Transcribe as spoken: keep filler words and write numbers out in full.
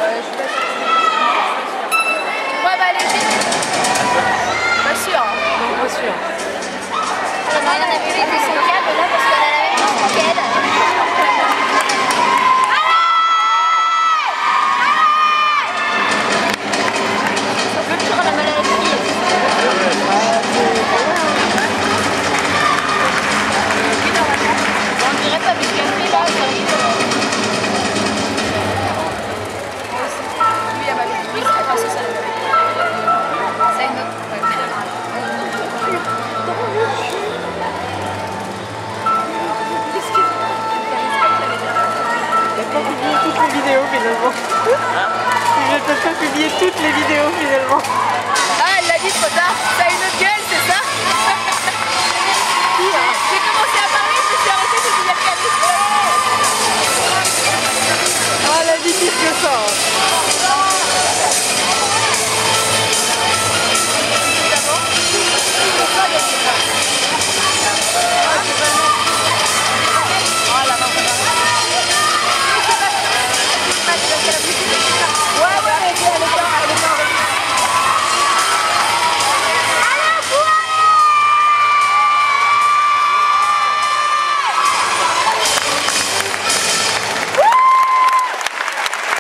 je suis pas sûre. Ouais, bah allez, vite. Pas sûr. Non, pas sûr. Marianne a vu les son câble là parce qu'elle a la même chose qu'elle. Vidéo finalement. Je ne peux pas publier toutes les vidéos finalement. Ah, elle l'a dit trop tard. T'as une autre gueule, c'est ça? J'ai commencé à parler, je me suis arrêtée, je me suis dit, Ah, la vie qui se